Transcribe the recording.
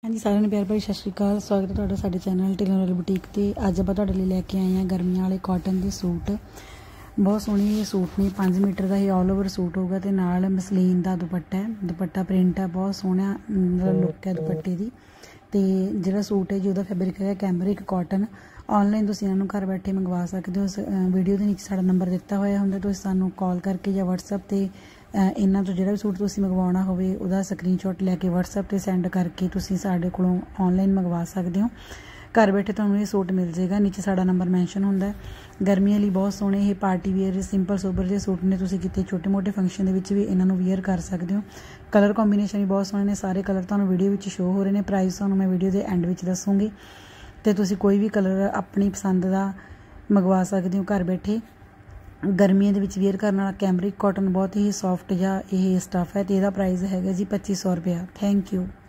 हाँ जी, सारिਆਂ ਨੂੰ प्यार भरी सत श्री अकाल। स्वागत है तुहाडा साडे चैनल टेलर वाली बुटीक ते। अज आपां तुहाडे लई लैके आए हैं गर्मियां वाले कॉटन के सूट। बहुत सोहने ये सूट ने 5 मीटर का ही ऑल ओवर सूट होगा ते नाल मसलीन का दुपट्टा है। दुपट्टा प्रिंट है, बहुत सोहना लुक है दुपट्टे की। तो जिहड़ा सूट है जी उहदा फैब्रिक है कैमरिक कॉटन। ऑनलाइन तुसीं इन्हां नूं घर बैठे मंगवा सकते हो। वीडियो के नीचे साडा नंबर दिता होया हुंदा, तुसीं सानूं कॉल करके या व्हाट्सएप ते इन्हां तो जिहड़ा भी सूट तुसीं मंगवाउणा होवे उहदा स्क्रीनशॉट लैके व्हाट्सएप ते सेंड करके तुसीं साडे कोलों ऑनलाइन मंगवा सकते हो। घर बैठे तुहानूं ये सूट मिल जाएगा। नीचे साडा नंबर मैंशन हुंदा है। गर्मियों लई बहुत सोहणे ये पार्टी वेयर सिंपल सोबर जे सूट ने। तुसीं किते छोटे मोटे फंक्शन दे विच भी इन्हां नूं वियर कर सकते हो। कलर कॉम्बीनेशन भी बहुत सोहणे ने। सारे कलर तुहानूं वीडियो विच शो हो रहे हैं। प्राइस तुहानूं मैं वीडियो के एंड विच दसूँगी ते तुसीं कोई भी कलर अपनी पसंद का मंगवा सकते हो घर बैठे। गर्मियों के विच वेयर करने वाला कैमरिक कॉटन बहुत ही सॉफ्ट जा ये स्टफ है। तो इसका प्राइस है जी 2500 रुपया। Thank you.